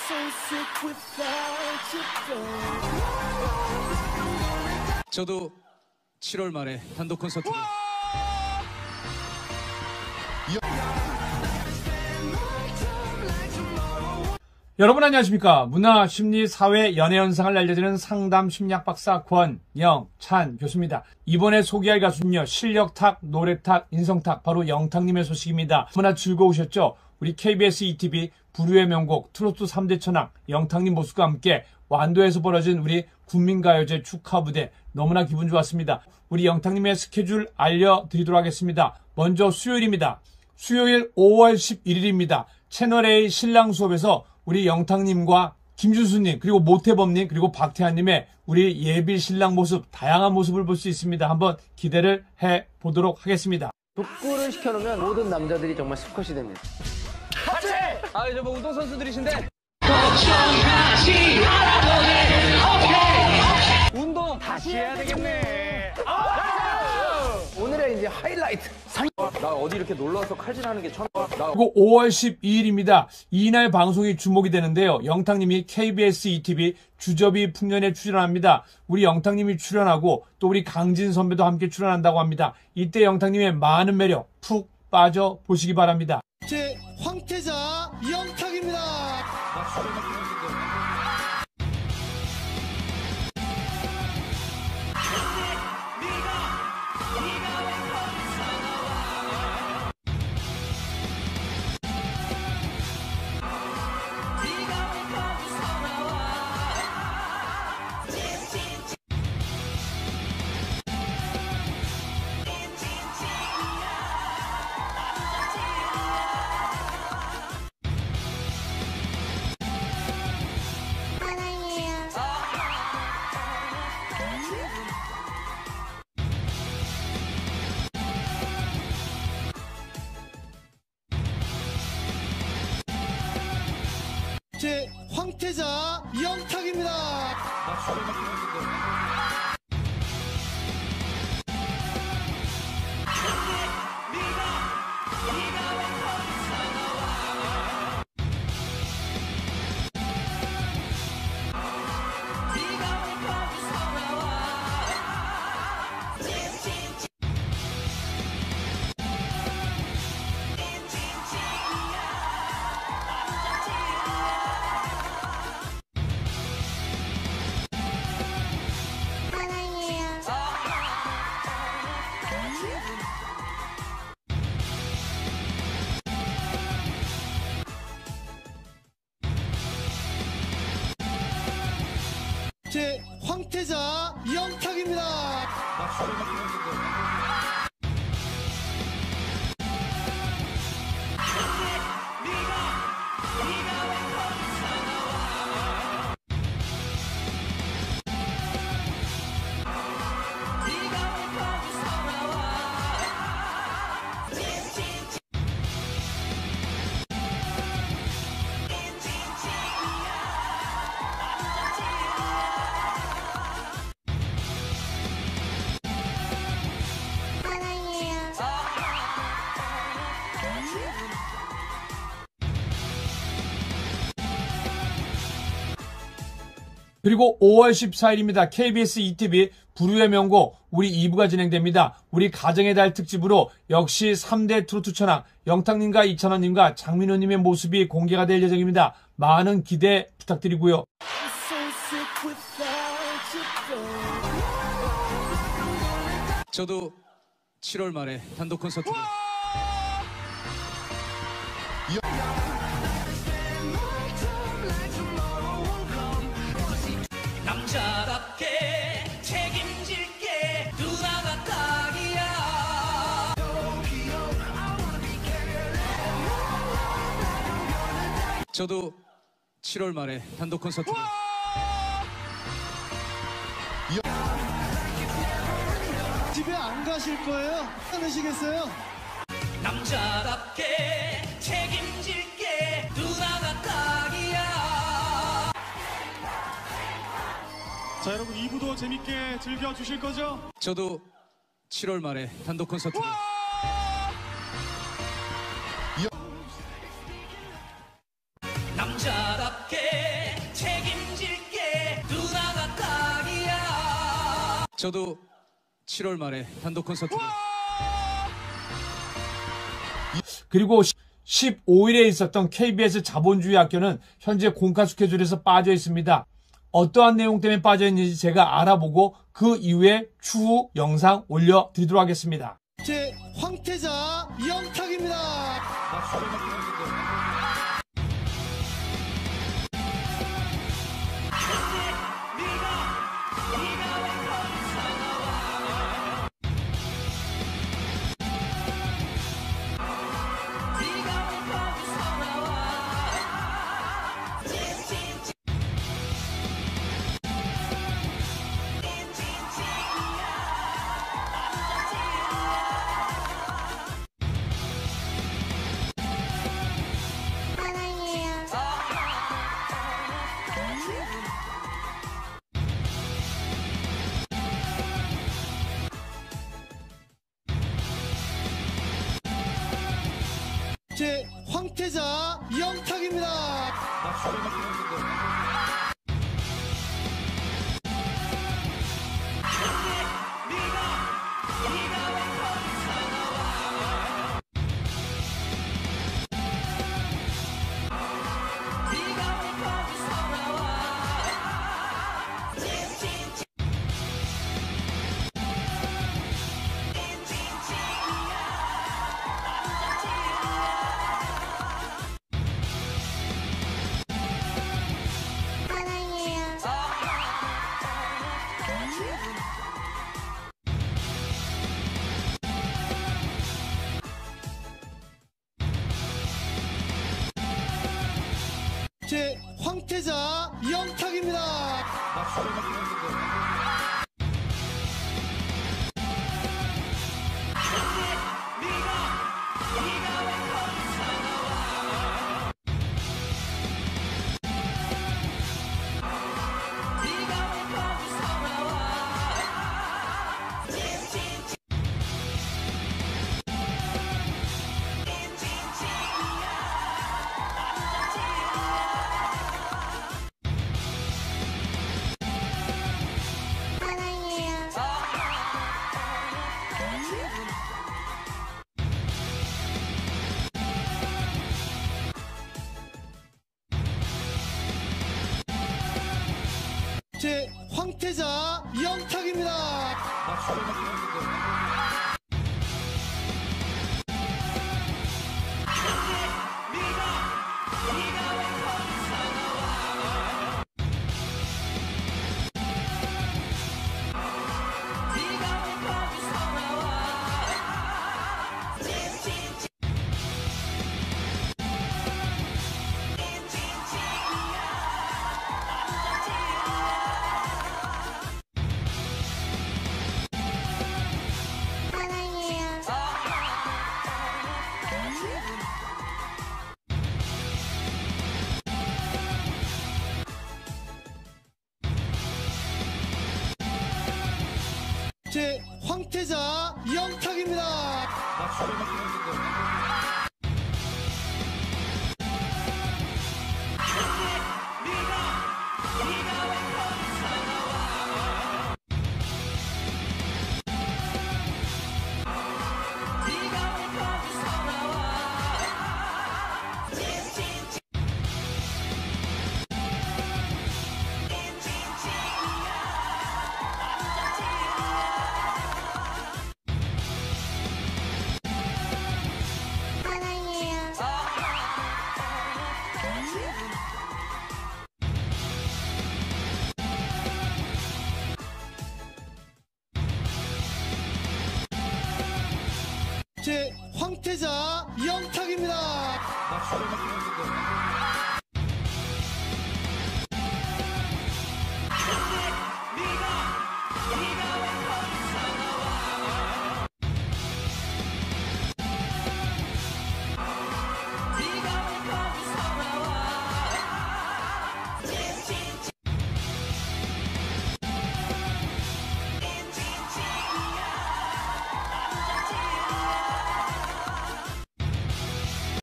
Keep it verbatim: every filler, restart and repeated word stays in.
저도 칠월 말에 단독 콘서트를 여러분 안녕하십니까. 문화, 심리, 사회, 연애 현상을 알려주는 상담 심리학 박사 권영찬 교수입니다. 이번에 소개할 가수는요, 실력탁, 노래탁, 인성탁, 바로 영탁님의 소식입니다. 너무나 즐거우셨죠? 우리 케이비에스 이티비 부류의 명곡 트로트 삼 대 천왕 영탁님 모습과 함께 완도에서 벌어진 우리 국민가요제 축하 무대 너무나 기분 좋았습니다. 우리 영탁님의 스케줄 알려드리도록 하겠습니다. 먼저 수요일입니다. 수요일 오월 십일일입니다. 채널A 신랑 수업에서 우리 영탁님과 김준수님, 그리고 모태범님, 그리고 박태환님의 우리 예비 신랑 모습, 다양한 모습을 볼 수 있습니다. 한번 기대를 해보도록 하겠습니다. 족구를 시켜놓으면 모든 남자들이 정말 수컷이 됩니다. 같이! 아, 이제 뭐 운동선수들이신데 운동 다시 해야 되겠네. 오늘의 이제 하이라이트. 나 어디 이렇게 놀러와서 칼질하는 게 처음. 나... 그리고 오월 십이일입니다. 이날 방송이 주목이 되는데요. 영탁님이 케이비에스 이티비 주접이 풍년에 출연합니다. 우리 영탁님이 출연하고 또 우리 강진 선배도 함께 출연한다고 합니다. 이때 영탁님의 많은 매력 푹 빠져 보시기 바랍니다. 제 황태자 영탁입니다. 제 황태자 영탁입니다. 제 황태자 영탁입니다. 그리고 오월 십사일입니다. 케이비에스 이티비 부류의 명곡 우리 이 부가 진행됩니다. 우리 가정의 달 특집으로 역시 삼 대 트로트 천왕 영탁님과 이찬원님과 장민호님의 모습이 공개가 될 예정입니다. 많은 기대 부탁드리고요. 저도 칠월 말에 단독 콘서트를 남자답게 책임질게 누나가 딱이야. 저도 칠월 말에 단독 콘서트를 집에 안 가실 거예요? 않으시겠어요? 남자답게 책임질게 누나가 딱이야. 자, 여러분 이 부도 재밌게 즐겨주실 거죠? 저도 칠월 말에 단독 콘서트를 남자답게 저도 칠월 말에 단독 콘서트를 그리고 십오 일에 있었던 케이비에스 자본주의 학교는 현재 공카 스케줄에서 빠져 있습니다. 어떠한 내용 때문에 빠져 있는지 제가 알아보고 그 이후에 추후 영상 올려드리도록 하겠습니다. 제 황태자 영탁입니다. 제 황태자 영탁입니다. 제 황태자 영탁입니다. 제 황태자 영탁입니다. 제 황태자 영탁입니다. 제 황태자 영탁입니다. 네가